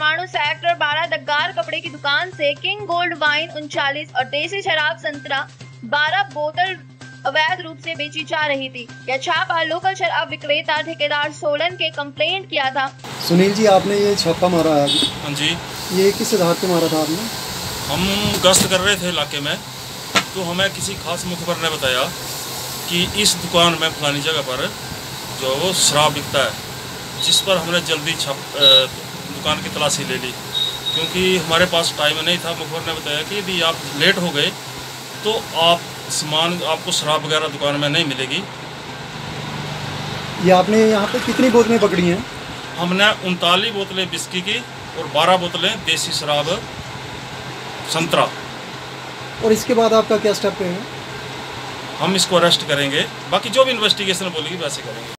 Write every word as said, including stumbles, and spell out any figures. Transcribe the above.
परमाणु सेक्टर बारह दग्गार कपड़े की दुकान से किंग गोल्ड वाइन उनचालीस और देसी शराब संतरा बारह बोतल अवैध रूप से बेची जा रही थी। यह छापा लोकल शराब विक्रेता ठेकेदार सोलन के कंप्लेंट किया था। सुनील जी, आपने ये छापा मारा है? हाँ जी। ये किस आधार पे मारा था आपने? हम गश्त कर रहे थे इलाके में, तो हमें किसी खास मुखबर ने बताया कि इस दुकान में फलानी जगह पर जो वो शराब बिकता है, जिस पर हमने जल्दी छाप दुकान की तलाशी ले ली, क्योंकि हमारे पास टाइम नहीं था। मुखबर ने बताया कि यदि आप लेट हो गए तो आप सामान आपको शराब वगैरह दुकान में नहीं मिलेगी। ये आपने यहाँ पे कितनी बोतलें पकड़ी हैं? हमने उनतालीस बोतलें विस्की की और बारह बोतलें देसी शराब संतरा। और इसके बाद आपका क्या स्टेप है? हम इसको अरेस्ट करेंगे, बाकी जो भी इन्वेस्टिगेशन बोलेगी वैसे करेंगे।